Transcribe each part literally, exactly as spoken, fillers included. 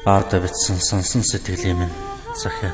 Аавда битсэн сонсон сэтгэлийн минь захиа.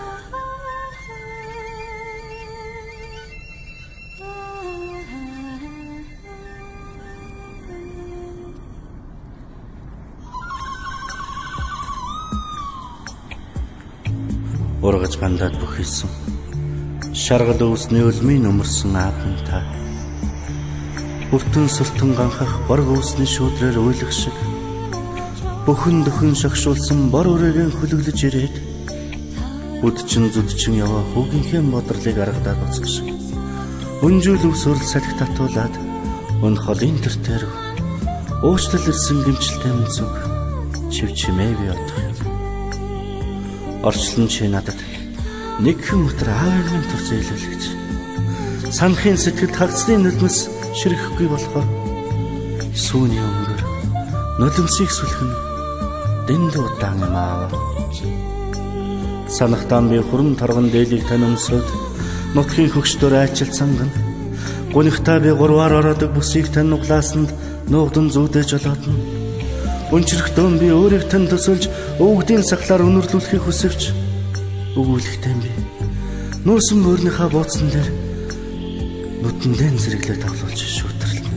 Ургаж гандаад бүх хийсэн. Шаргал өвсний өлмийн өмөрсөн аав минь та. Бүртэн сүлтэн ганхах борг өвсний шүүдрээр уйлах шиг бүхэн дөхөн шогшуулсан бор үрээгийн хүлэглэж ирээд үдчин зүдчин яваа хүүгийнхээ бодролыг аргадаад уцах шиг өнжүүл өвсөрл салхи татуулаад өн холын тэртэр уучлал ирсэн гимчлэлтэй минь зүг чив чимээ би одох юм. Орчлон чи надад нэг хэн өтөр аавыг минь төр зээлүүлэгч санахын сэтгэлд хагцны нулимс ширэхгүй болохоор сүүний өнгөр нулимсыг сүлхэн дэнд удаан юм аа. Санахтан би хуран торгон дээлийг тань өмсөд нутгийн хөгшдөр айлчилсан гэн гунигтаа би гурваар ороодаг бүсийг тань нуглаасанд нуугдан зүүдэж олоодно. Өнчрөхтөн би өөрийг тань төсөлж өвгдийн сахлаар өнөрлүүлэхийг хүсвч өгүүлэхтэн би нуусан мөрнийхаа бууцсан дээр нүдэндээ зэрэглээ тавлуулж шүүтрлэн.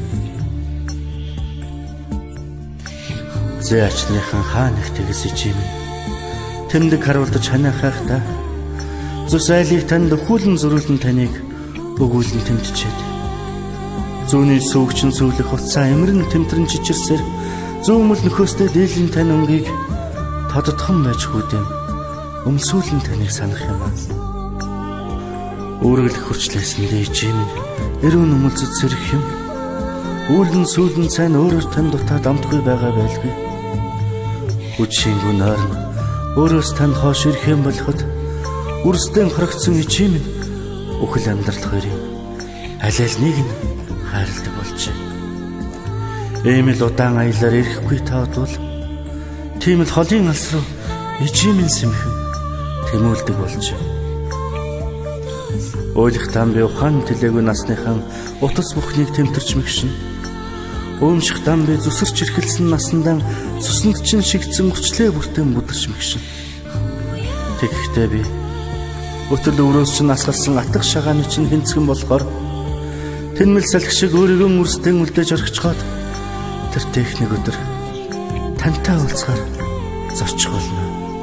Зэ ачныхан хаа нэг тэгс ичим тэмдэг харуулдаж ханиахайхтаа зүс айлыг танд өхүүлэн зөрүүлэн таныг өгүүлэн тэмтчихэд зүүний сүүгчин сүвлэх утсаа эмрэн тэмтрэн чичирсээр зүүмэл нөхөөстэй дийлэн тань өнгийг тодотхон байж хүйдэм өмсүүлэн таныг санах юм аа. Үүргэлэх хүрчлээсэндээ ичим эрүүн өмөлцөд сэрэх юм үүлэн сүүлэн цайн өөрөөр тань дутаад амтгүй байгаа байлгүй. Үчингүү нойрн өөрөөс тань хоош ирэх юм болоход үрсдэн хорогцсон ичим өхөл амьдрал хоёрын аль аль нэг нь хайрладаг болжээ. Эмэл удаан аялаар ирэхгүй таадвал тийм л холын алс руу ичимэн сэмхэн тэмүүлдэг болжээ. Ойлхтан би ухаан тэлээгүй насныхан утас бүхнийг тэмтэрч мэгшин уумшихтан би зүсэрч ирхэлсэн насндан цуснд чин шигдсэн өчлөө бүртэн бүдэрч мэгшин. Тэгэхдээ би өтөл өрөөс чин асгарсан атгах шагааны чин хэнцгэн болохоор тэнмэл салхи шиг өөрийгөө үрстэн үлдээж орхичхоод тэр техник өдөр тантай уулзгаар зорчих болно.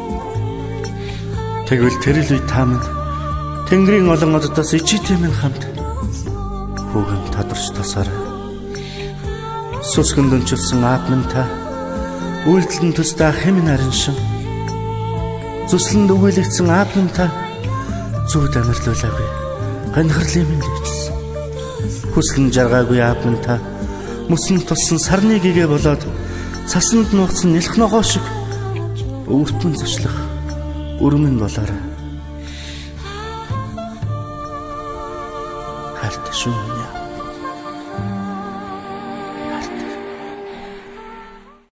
Тэгвэл тэр л үе таамаг Тэнгэрийн олон одоос ичээтэй минь хамт хүүгэн тодорч тосоор сүсгэн дөнчилсэн аав минь та үйлдэлэн төстэй ах минь ариншин зүслэнд өгүүлэгдсэн аав минь та зүуд амирлуулаагүй ганхарлын минь дэвчсэн хүслэн жаргаагүй аав минь та мөсөн туссан сарны гэгээ болоод цасанд нуугдсан нэлх ногоо шиг өвөртмөн зочлох өрмөн болоорой. Харт шүүмнэ.